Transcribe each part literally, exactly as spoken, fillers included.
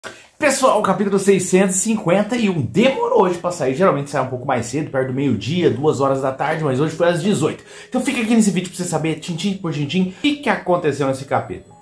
Pessoal, o capítulo seiscentos e cinquenta e um demorou hoje pra sair. Geralmente sai um pouco mais cedo, perto do meio-dia, duas horas da tarde, mas hoje foi às dezoito. Então fica aqui nesse vídeo pra você saber, tintim por tintim, o que, que aconteceu nesse capítulo.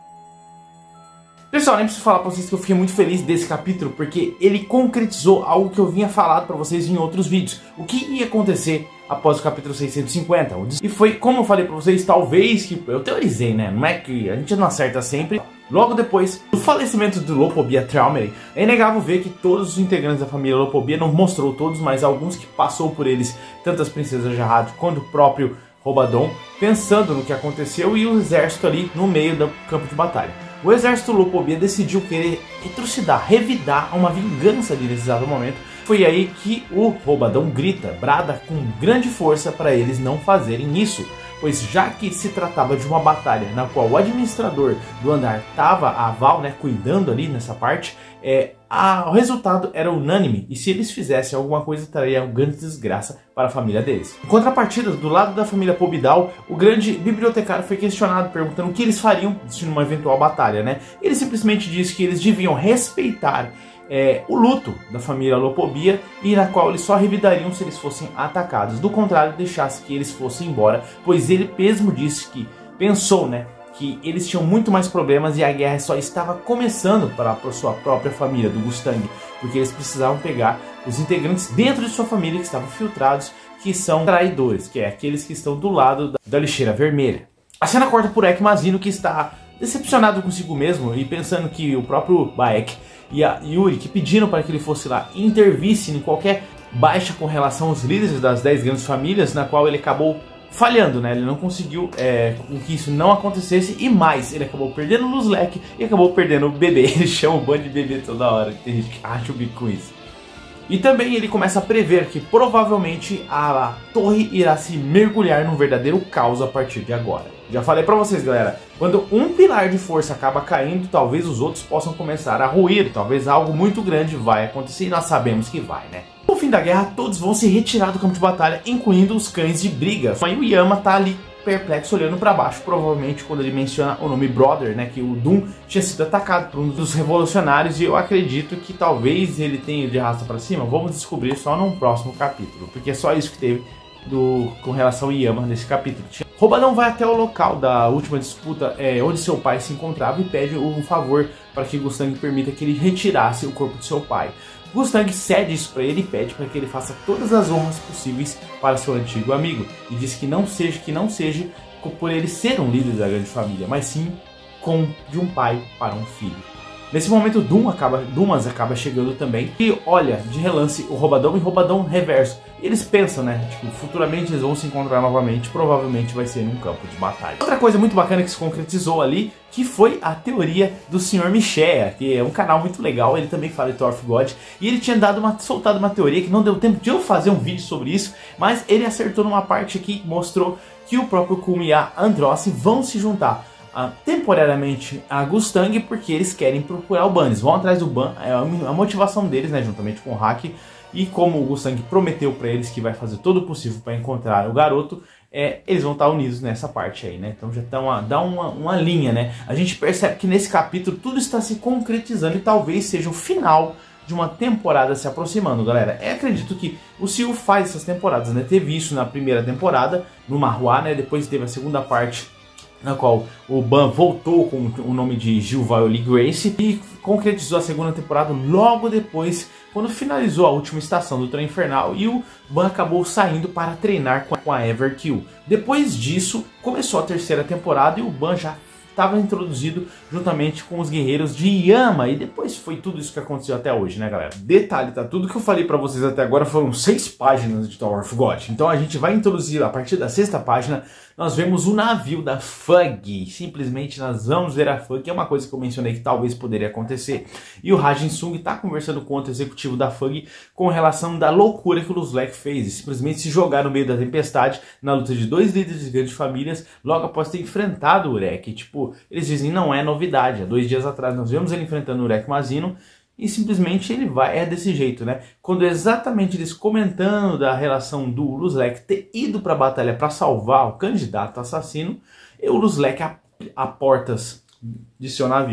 Pessoal, nem preciso falar pra vocês que eu fiquei muito feliz desse capítulo, porque ele concretizou algo que eu vinha falado pra vocês em outros vídeos. O que ia acontecer após o capítulo seiscentos e cinquenta. E foi, como eu falei pra vocês, talvez que... Eu teorizei, né? Não é que a gente não acerta sempre. Logo depois do falecimento do Lopobia Traumerey, é inegável ver que todos os integrantes da família Lopobia, não mostrou todos, mas alguns que passou por eles, tanto as princesas Jarrad quanto o próprio Robadon, pensando no que aconteceu e o exército ali no meio do campo de batalha. O exército Lopobia decidiu querer retrucidar, revidar uma vingança ali nesse exato momento. Foi aí que o Robadon grita, brada com grande força para eles não fazerem isso, pois já que se tratava de uma batalha na qual o administrador do andar estava a Val, né, cuidando ali nessa parte, é, a, o resultado era unânime, e se eles fizessem alguma coisa, traria uma grande desgraça para a família deles. Em contrapartida, do lado da família Pobidal, o grande bibliotecário foi questionado, perguntando o que eles fariam se numa eventual batalha, né? Ele simplesmente disse que eles deviam respeitar É, o luto da família Lopobia, e na qual eles só revidariam se eles fossem atacados. Do contrário, deixasse que eles fossem embora, pois ele mesmo disse que pensou, né, que eles tinham muito mais problemas e a guerra só estava começando para a sua própria família, do Gustang, porque eles precisavam pegar os integrantes dentro de sua família que estavam filtrados, que são traidores, que é aqueles que estão do lado da, da lixeira vermelha. A cena corta por Eck Mazino, que está decepcionado consigo mesmo e pensando que o próprio Baek e a Yuri, que pediram para que ele fosse lá e intervisse em qualquer baixa com relação aos líderes das dez grandes famílias, na qual ele acabou falhando, né? Ele não conseguiu é, que isso não acontecesse, e mais, ele acabou perdendo o Luzlek e acabou perdendo o bebê. Ele chama o bando de bebê toda hora, que tem gente que acha o bico com isso. E também ele começa a prever que provavelmente a torre irá se mergulhar num verdadeiro caos a partir de agora. Já falei pra vocês, galera, quando um pilar de força acaba caindo, talvez os outros possam começar a ruir, talvez algo muito grande vai acontecer, e nós sabemos que vai, né? No fim da guerra, todos vão se retirar do campo de batalha, incluindo os cães de briga. Aí o Yama tá ali perplexo, olhando para baixo, provavelmente quando ele menciona o nome Brother, né, que o Doom tinha sido atacado por um dos revolucionários, e eu acredito que talvez ele tenha de arrasta para cima. Vamos descobrir só num próximo capítulo, porque é só isso que teve do, com relação ao Yama nesse capítulo. Robadão vai até o local da última disputa, é, onde seu pai se encontrava, e pede um favor para que Gustang permita que ele retirasse o corpo de seu pai. Gustang cede isso para ele e pede para que ele faça todas as honras possíveis para seu antigo amigo, e diz que não seja que não seja por ele ser um líder da grande família, mas sim com de um pai para um filho. Nesse momento, Doom acaba, Dumas acaba chegando também e olha de relance o Robadão e Robadão reverso. E eles pensam, né, tipo, futuramente eles vão se encontrar novamente, provavelmente vai ser num campo de batalha. Outra coisa muito bacana que se concretizou ali, que foi a teoria do senhor Michea, que é um canal muito legal, ele também fala de Tower of God, e ele tinha dado uma, soltado uma teoria que não deu tempo de eu fazer um vídeo sobre isso, mas ele acertou numa parte aqui que mostrou que o próprio Kume e a Andross vão se juntar Uh, temporariamente a Gustang, porque eles querem procurar o Ban. Eles vão atrás do Ban, é a motivação deles, né, juntamente com o Hack. E como o Gustang prometeu para eles que vai fazer todo o possível para encontrar o garoto, é, eles vão estar unidos nessa parte aí, né? Então já tá uma, dá uma, uma linha, né? A gente percebe que nesse capítulo tudo está se concretizando, e talvez seja o final de uma temporada se aproximando, galera. Eu acredito que o Cio faz essas temporadas, né? Teve isso na primeira temporada, no Marruá, né? Depois teve a segunda parte, na qual o Ban voltou com o nome de Gil Violi Grace, e concretizou a segunda temporada logo depois, quando finalizou a última estação do Trem Infernal, e o Ban acabou saindo para treinar com a Everkill. Depois disso, começou a terceira temporada, e o Ban já estava introduzido juntamente com os guerreiros de Yama, e depois foi tudo isso que aconteceu até hoje, né, galera? Detalhe, tá? Tudo que eu falei pra vocês até agora foram seis páginas de Tower of God. Então a gente vai introduzir, a partir da sexta página, nós vemos o navio da Fug. Simplesmente nós vamos ver a Fug, que é uma coisa que eu mencionei que talvez poderia acontecer. E o Rajin Sung tá conversando com outro executivo da Fug com relação da loucura que o Luzlek fez, e simplesmente se jogar no meio da tempestade, na luta de dois líderes de grandes famílias, logo após ter enfrentado o Urek. Tipo, eles dizem, não é novidade. Há dois dias atrás nós vemos ele enfrentando o Urek Mazino, e simplesmente ele vai, é desse jeito, né? Quando exatamente eles comentando da relação do Luzlek ter ido para a batalha para salvar o candidato assassino, e o Luzlek a, a portas de seu navio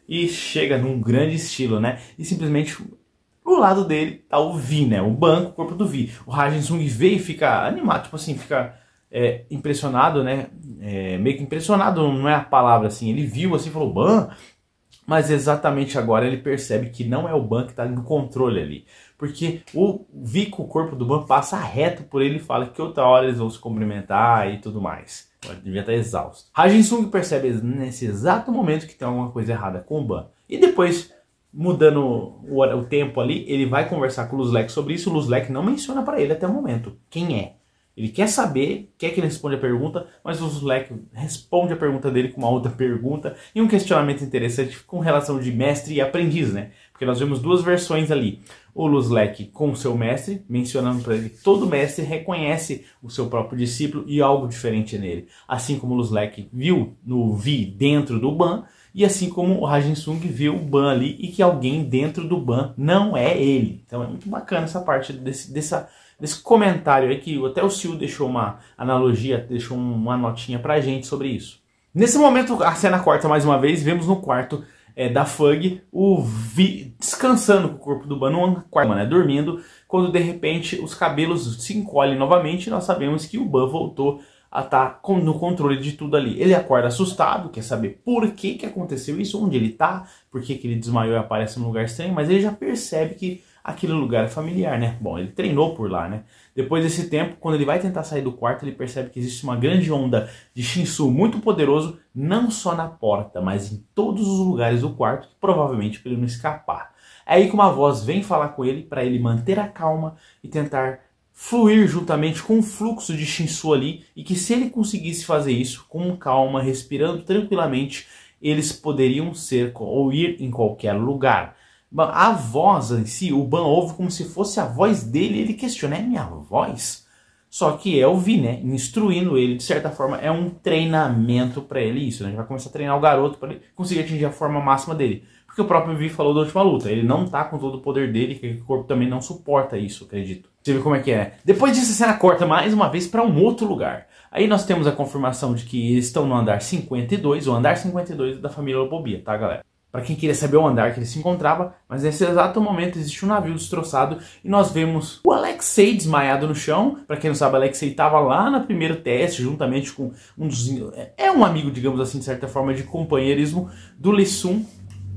e chega num grande estilo, né? E simplesmente do lado dele tá o Vi, né? O Ban, o corpo do Vi. O Rajin Sung vê e fica animado, tipo assim, fica é, impressionado, né? É, meio que impressionado não é a palavra, assim. Ele viu assim e falou, Ban? Mas exatamente agora ele percebe que não é o Ban que está no controle ali. Porque o Vi com o corpo do Ban passa reto por ele e fala que outra hora eles vão se cumprimentar e tudo mais. Ele devia estar exausto. Rajin Sung percebe nesse exato momento que tem alguma coisa errada com o Ban. E depois, mudando o, o tempo ali, ele vai conversar com o Luzlek sobre isso. O Luzlek não menciona para ele até o momento quem é. Ele quer saber, quer que ele responda a pergunta, mas o Luzlek responde a pergunta dele com uma outra pergunta e um questionamento interessante com relação de mestre e aprendiz, né? Porque nós vemos duas versões ali. O Luzlek com o seu mestre, mencionando para ele que todo mestre reconhece o seu próprio discípulo e algo diferente nele. Assim como o Luzlek viu no Vi dentro do Ban, e assim como o Rajin Sung viu o Ban ali e que alguém dentro do Ban não é ele. Então é muito bacana essa parte desse, dessa... desse comentário aí, que até o Sil deixou uma analogia, deixou uma notinha pra gente sobre isso. Nesse momento, a cena corta mais uma vez, vemos no quarto é, da Fug o Vi descansando com o corpo do Ban no quarto, né, dormindo, quando de repente os cabelos se encolhem novamente e nós sabemos que o Ban voltou a estar no controle de tudo ali. Ele acorda assustado, quer saber por que que aconteceu isso, onde ele tá, por que que ele desmaiou e aparece num lugar estranho, mas ele já percebe que aquele lugar é familiar, né? Bom, ele treinou por lá, né? Depois desse tempo, quando ele vai tentar sair do quarto, ele percebe que existe uma grande onda de Shinsu muito poderoso, não só na porta, mas em todos os lugares do quarto, provavelmente para ele não escapar. É aí que uma voz vem falar com ele para ele manter a calma e tentar fluir juntamente com o fluxo de Shinsu ali, e que se ele conseguisse fazer isso com calma, respirando tranquilamente, eles poderiam ser ou ir em qualquer lugar. A voz em si, o Ban ouve como se fosse a voz dele, ele questiona, é minha voz? Só que é o Vi, né, instruindo ele, de certa forma, é um treinamento para ele isso, né, a gente vai começar a treinar o garoto para ele conseguir atingir a forma máxima dele. Porque o próprio Vi falou da última luta, ele não tá com todo o poder dele, que o corpo também não suporta isso, acredito. Você vê como é que é. Depois disso, a cena corta mais uma vez para um outro lugar. Aí nós temos a confirmação de que eles estão no andar cinquenta e dois, o andar cinquenta e dois da família Lobobia, tá, galera? Para quem queria saber o andar que ele se encontrava, mas nesse exato momento existe um navio destroçado e nós vemos o Alexei desmaiado no chão. Para quem não sabe, o Alexei estava lá no primeiro teste, juntamente com um dos... É um amigo, digamos assim, de certa forma, de companheirismo do Lee Sun,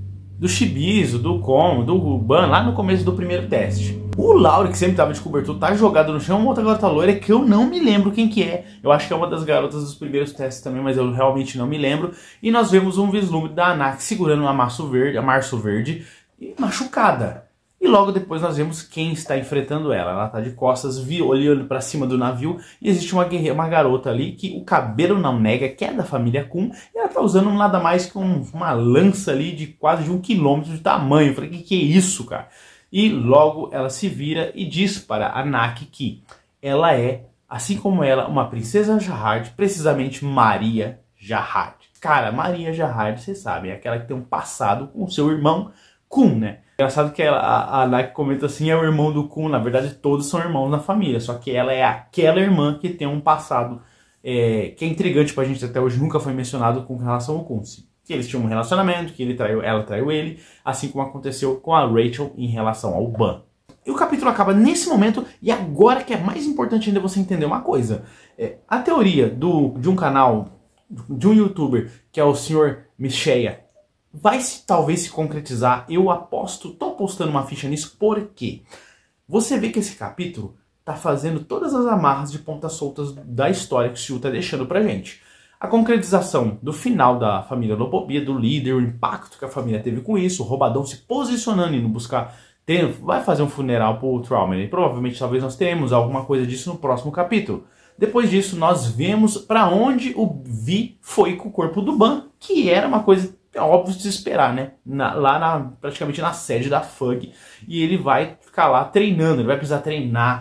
do Shibizu, do Kon, do Ban, lá no começo do primeiro teste. O Lauri, que sempre estava de cobertura, tá jogado no chão. Uma outra garota loira que eu não me lembro quem que é. Eu acho que é uma das garotas dos primeiros testes também, mas eu realmente não me lembro. E nós vemos um vislumbre da Anak segurando uma Março Verde, a Março Verde, e machucada. E logo depois nós vemos quem está enfrentando ela. Ela está de costas, olhando para cima do navio, e existe uma guerreira, uma garota ali que o cabelo não nega, que é da família Kun, e ela está usando nada mais que um, uma lança ali de quase de um quilômetro de tamanho. Eu falei, que que é isso, cara? E logo ela se vira e diz para a Anak que ela é, assim como ela, uma princesa Jahad, precisamente Maria Jahad. Cara, Maria Jahad, vocês sabem, é aquela que tem um passado com o seu irmão Kun, né? Engraçado que ela, a, a Anak comenta assim, é o irmão do Kun, na verdade todos são irmãos na família, só que ela é aquela irmã que tem um passado é, que é intrigante pra gente até hoje, nunca foi mencionado com relação ao Kun. Que eles tinham um relacionamento, que ele traiu, ela traiu ele, assim como aconteceu com a Rachel em relação ao Ban. E o capítulo acaba nesse momento, e agora que é mais importante ainda você entender uma coisa. É, a teoria do, de um canal, de um youtuber, que é o senhor Micheia, vai se, talvez se concretizar. Eu aposto, tô postando uma ficha nisso, porque você vê que esse capítulo tá fazendo todas as amarras de pontas soltas da história que o Sil tá deixando pra gente. A concretização do final da família Lobobia, do líder, o impacto que a família teve com isso, o Roubadão se posicionando e indo buscar, ter, vai fazer um funeral pro Traumer, e provavelmente talvez nós teremos alguma coisa disso no próximo capítulo. Depois disso nós vemos para onde o Vi foi com o corpo do Ban, que era uma coisa óbvia de se esperar, né? Na, lá na, praticamente na sede da Fug, e ele vai ficar lá treinando, ele vai precisar treinar,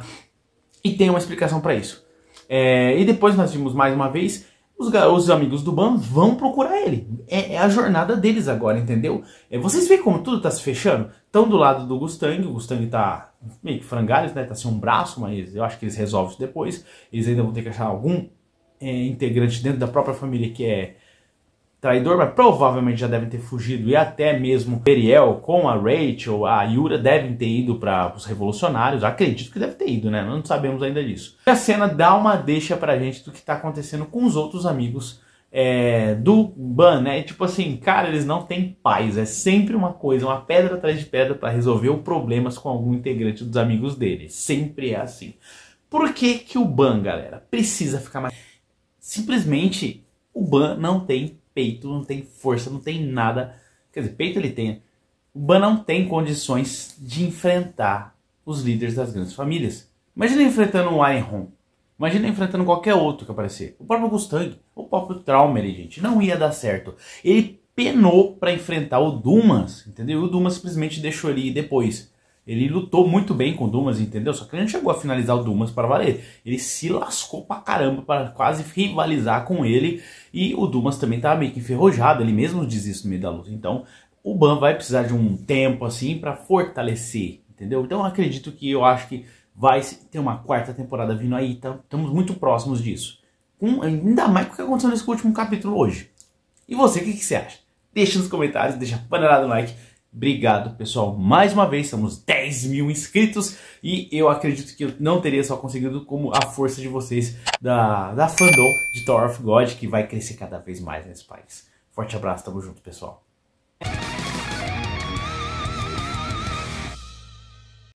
e tem uma explicação para isso. É, e depois nós vimos mais uma vez... Os, os amigos do Ban vão procurar ele. É, é a jornada deles agora, entendeu? É, vocês veem como tudo tá se fechando? Estão do lado do Gustang. O Gustang tá meio que frangalhos, né? Tá sem um braço, mas eu acho que eles resolvem isso depois. Eles ainda vão ter que achar algum é, integrante dentro da própria família que é traidor, mas provavelmente já devem ter fugido, e até mesmo Periel com a Rachel, a Yura devem ter ido para os revolucionários, acredito que deve ter ido, né? Não sabemos ainda disso. E a cena dá uma deixa pra gente do que tá acontecendo com os outros amigos é, do Ban, né? Tipo assim, cara, eles não têm paz, é sempre uma coisa, uma pedra atrás de pedra para resolver os problemas com algum integrante dos amigos dele, sempre é assim. Por que que o Ban, galera, precisa ficar mais... Simplesmente o Ban não tem peito, não tem força, não tem nada. Quer dizer, peito ele tem. O Ban não tem condições de enfrentar os líderes das grandes famílias. Imagina enfrentando um Ironhorn. Imagina enfrentando qualquer outro que aparecer. O próprio Mustang, o próprio Traumer, gente. Não ia dar certo. Ele penou pra enfrentar o Dumas, entendeu? E o Dumas simplesmente deixou ele ir depois. Ele lutou muito bem com o Dumas, entendeu? Só que ele não chegou a finalizar o Dumas para valer. Ele se lascou pra caramba para quase rivalizar com ele. E o Dumas também tava meio que enferrujado. Ele mesmo diz isso no meio da luta. Então o Ban vai precisar de um tempo assim para fortalecer, entendeu? Então eu acredito que eu acho que vai ter uma quarta temporada vindo aí. Tá? Estamos muito próximos disso. Com, ainda mais com o que aconteceu nesse último capítulo hoje. E você, o que, que você acha? Deixa nos comentários, deixa a panelada no like. Obrigado, pessoal. Mais uma vez, somos dez mil inscritos e eu acredito que eu não teria só conseguido como a força de vocês da, da fandom de Tower of God, que vai crescer cada vez mais nesse país. Forte abraço, tamo junto, pessoal.